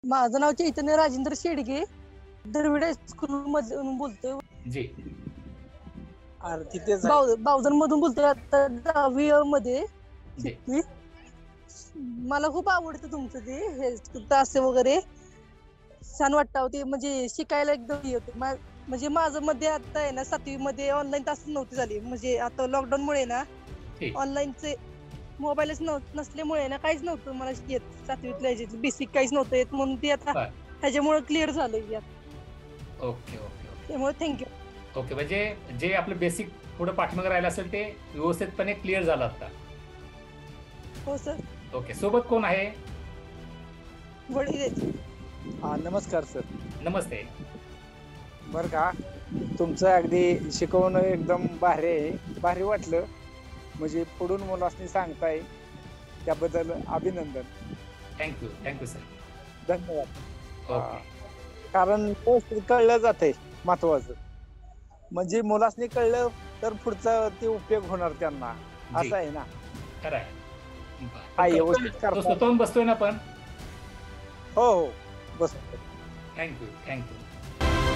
माझं नाव चैतन्य राजेंद्र शेडगे, दरविडे स्कूल मधून बोलतोय. जी. अरे तिथेच आहे. बावधन मधून बोलतोय. आता 10वी मध्ये जी. शिकवी. मला खूप आवडतं तुमचं ते हे तास वगैरे छान वाटतं ते, म्हणजे शिकायला एकदम हे होतं. म्हणजे माझं मध्ये आता आहे ना 7वी मध्ये ऑनलाईन तास नव्हती झाली, म्हणजे आता लॉकडाऊन मुळे ना ठीक. ऑनलाईनचे मोबाईलच नसल्यामुळे ना काहीच नव्हतं मला येत. 7वीतल्या बेसिक काहीच नव्हतं येत, म्हणून ते आता बर. ह्याच्यामुळे क्लिअर झालंय यात. ओके ओके ओके त्यामुळे थँक्यू. ओके. म्हणजे जे आपलं बेसिक पुढे पाठीमागे राहिलं असेल ते व्यवस्थितपणे क्लिअर झालं आता. हो सर. ओके. सोबत कोण आहे? वडील. हा नमस्कार सर. नमस्ते. बर का, तुमचं अगदी शिकवणं एकदम भारी आहे, भारी वाटलं. म्हणजे पुढून मुलांनी सांगताय त्याबद्दल अभिनंदन. Thank you thank you sir. धन्यवाद. ओके. कारण कळलं जातंय महत्वाचं, म्हणजे मुलांनी कळलं तर पुढचा ते उपयोग होणार त्यांना, जी. असं आहे ना. खरं आहे. हा व्यवस्थित तो करता. स्वतःहून बसतोय ना पण. हो हो बस. Thank you thank you.